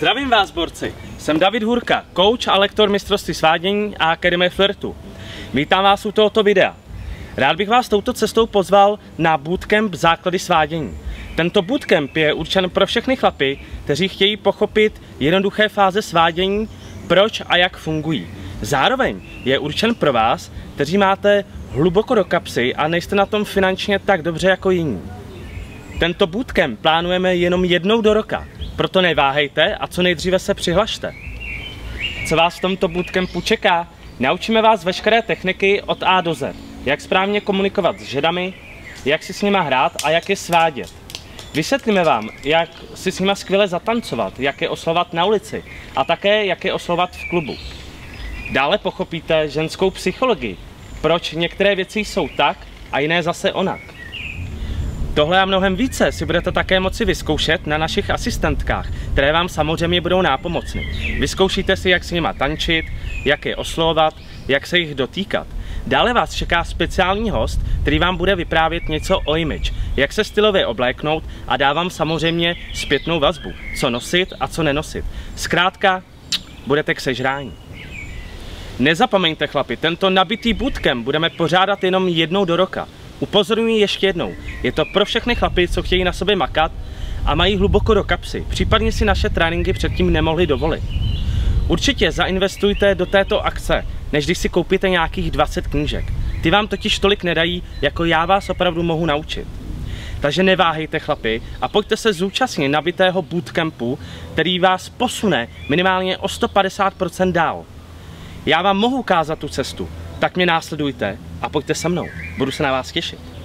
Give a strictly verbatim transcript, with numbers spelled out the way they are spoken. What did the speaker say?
Zdravím vás, borci! Jsem David Hurka, coach a lektor mistrovství svádění a Akademie flirtu. Vítám vás u tohoto videa. Rád bych vás touto cestou pozval na bootcamp Základy svádění. Tento bootcamp je určen pro všechny chlapy, kteří chtějí pochopit jednoduché fáze svádění, proč a jak fungují. Zároveň je určen pro vás, kteří máte hluboko do kapsy a nejste na tom finančně tak dobře jako jiní. Tento bootcamp plánujeme jenom jednou do roka, proto neváhejte a co nejdříve se přihlašte. Co vás v tomto bootcampu čeká? Naučíme vás veškeré techniky od A do Z. Jak správně komunikovat s ženami, jak si s nima hrát a jak je svádět. Vysvětlíme vám, jak si s nima skvěle zatancovat, jak je oslovat na ulici a také jak je oslovat v klubu. Dále pochopíte ženskou psychologii, proč některé věci jsou tak a jiné zase onak. Tohle a mnohem více si budete také moci vyzkoušet na našich asistentkách, které vám samozřejmě budou nápomocny. Vyzkoušíte si, jak s nima tančit, jak je oslovovat, jak se jich dotýkat. Dále vás čeká speciální host, který vám bude vyprávět něco o image, jak se stylově obléknout a dá vám samozřejmě zpětnou vazbu, co nosit a co nenosit. Zkrátka, budete k sežrání. Nezapomeňte, chlapi, tento nabitý bootcamp budeme pořádat jenom jednou do roka. Upozorňuji ještě jednou, je to pro všechny chlapy, co chtějí na sobě makat a mají hluboko do kapsy, případně si naše tréninky předtím nemohli dovolit. Určitě zainvestujte do této akce, než když si koupíte nějakých dvacet knížek. Ty vám totiž tolik nedají, jako já vás opravdu mohu naučit. Takže neváhejte, chlapi, a pojďte se zúčastnit nabitého bootcampu, který vás posune minimálně o sto padesát procent dál. Já vám mohu ukázat tu cestu, tak mě následujte a pojďte se mnou. Budu se na vás těšit.